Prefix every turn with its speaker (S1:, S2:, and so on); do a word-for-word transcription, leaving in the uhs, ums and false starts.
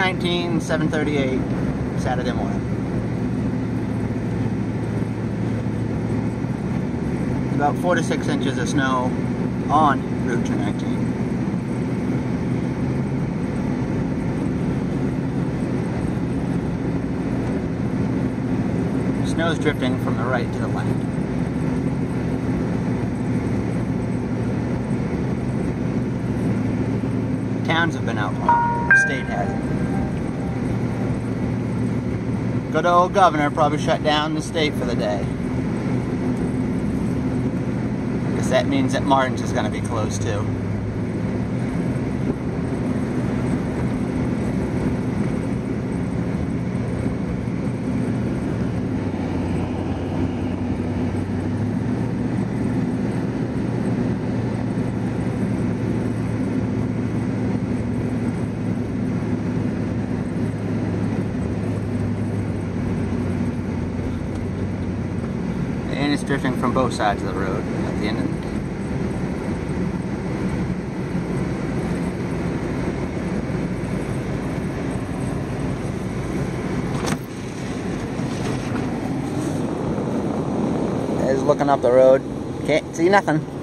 S1: nineteen, seven thirty-eight, Saturday morning. About four to six inches of snow on Route two nineteen. Snow is drifting from the right to the left. Towns have been out plowing. The state hasn't. Good old governor probably shut down the state for the day. Because that means that Martin's is going to be closed too. And it's drifting from both sides of the road at the end of the day. There's looking up the road. Can't see nothing.